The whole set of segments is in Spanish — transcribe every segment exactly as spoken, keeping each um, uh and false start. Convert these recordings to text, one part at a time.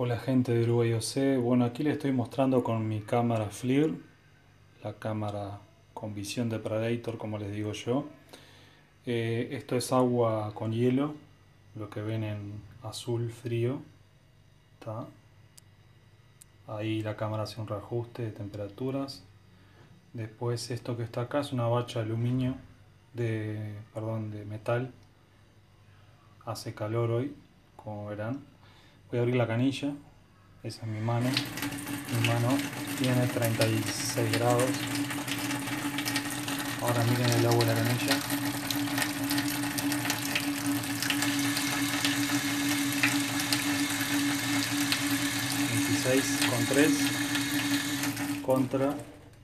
Hola gente de Uruguay O C, bueno aquí les estoy mostrando con mi cámara FLIR, la cámara con visión de Predator como les digo yo. Eh, esto es agua con hielo, lo que ven en azul frío, ¿tá? Ahí la cámara hace un reajuste de temperaturas. Después esto que está acá es una bacha de aluminio, de, perdón, de metal, hace calor hoy, como verán. Voy a abrir la canilla, esa es mi mano. Mi mano tiene treinta y seis grados. Ahora miren el agua de la canilla. veintiséis con tres contra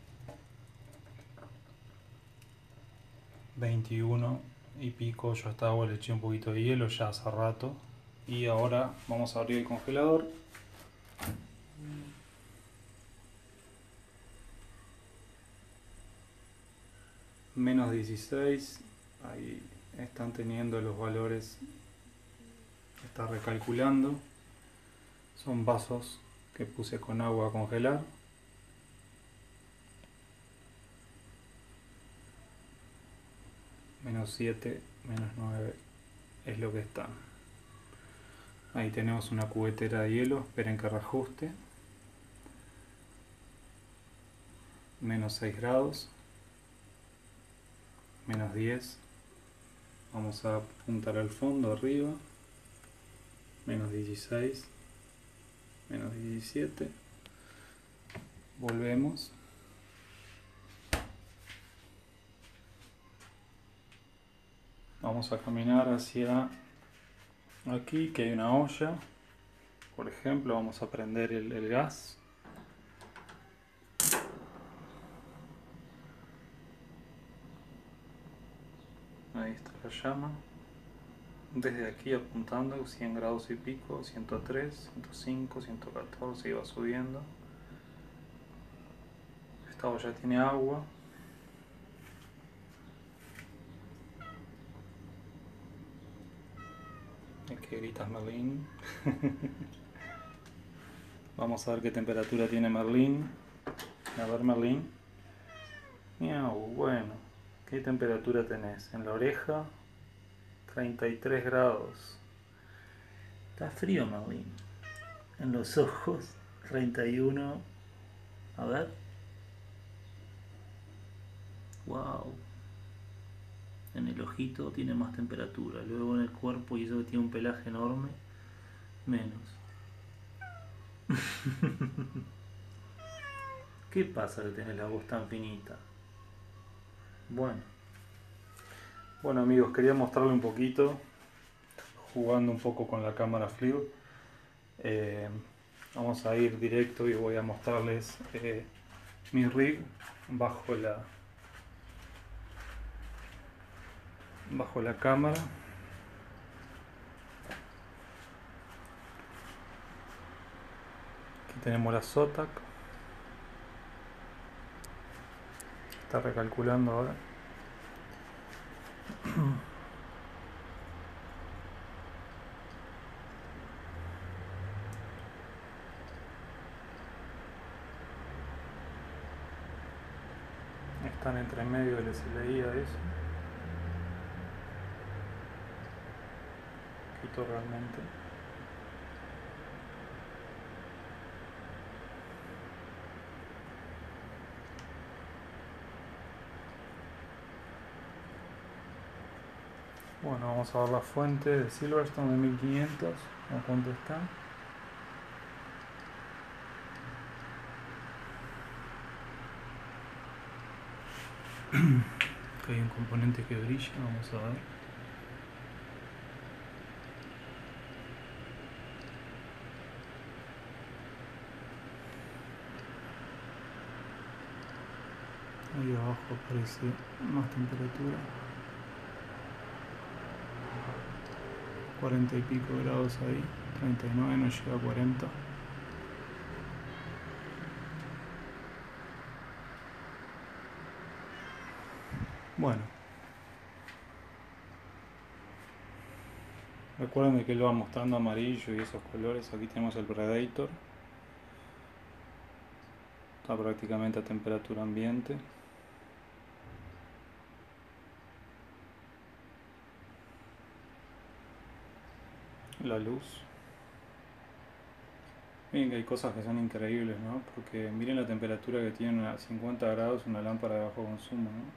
veintiuno y pico. Yo a esta agua le eché un poquito de hielo ya hace rato. Y ahora vamos a abrir el congelador. Menos dieciséis. Ahí están teniendo los valores. Está recalculando. Son vasos que puse con agua a congelar. Menos siete, menos nueve es lo que está. Ahí tenemos una cubetera de hielo, esperen que reajuste. Menos seis grados. Menos diez. Vamos a apuntar al fondo arriba. Menos dieciséis. Menos diecisiete. Volvemos. Vamos a caminar hacia aquí, que hay una olla. Por ejemplo, vamos a prender el, el gas. Ahí está la llama. Desde aquí apuntando cien grados y pico, ciento tres, ciento cinco, ciento catorce, y va subiendo. Esta olla tiene agua. El que grita es Merlín. Vamos a ver qué temperatura tiene Merlín. A ver, Merlín. Miau, bueno. ¿Qué temperatura tenés? En la oreja, treinta y tres grados. Está frío, Merlín. En los ojos, treinta y uno. A ver. Wow. En el ojito tiene más temperatura. Luego en el cuerpo, y eso que tiene un pelaje enorme, menos. ¿Qué pasa que tenés la voz tan finita? Bueno. Bueno amigos, quería mostrarle un poquito, jugando un poco con la cámara FLIR. Eh, vamos a ir directo y voy a mostrarles eh, mi rig bajo la bajo la cámara. Aquí tenemos la Zotac. Está recalculando ahora. Están entre medio, les leía eso. Quito realmente. Bueno, vamos a ver la fuente de Silverstone de mil quinientos. ¿A cuánto está? Acá hay un componente que brilla, vamos a ver. Ahí abajo aparece más temperatura. cuarenta y pico grados ahí. treinta y nueve, no llega a cuarenta. Bueno. Recuerden que él va mostrando amarillo y esos colores. Aquí tenemos el Predator. Está prácticamente a temperatura ambiente. La luz. Miren que hay cosas que son increíbles, ¿no? Porque miren la temperatura que tiene a cincuenta grados una lámpara de bajo consumo, ¿no?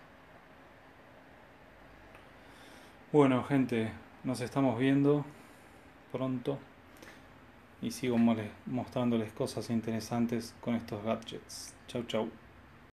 Bueno, gente, nos estamos viendo pronto y sigo mostrándoles cosas interesantes con estos gadgets. Chau, chau.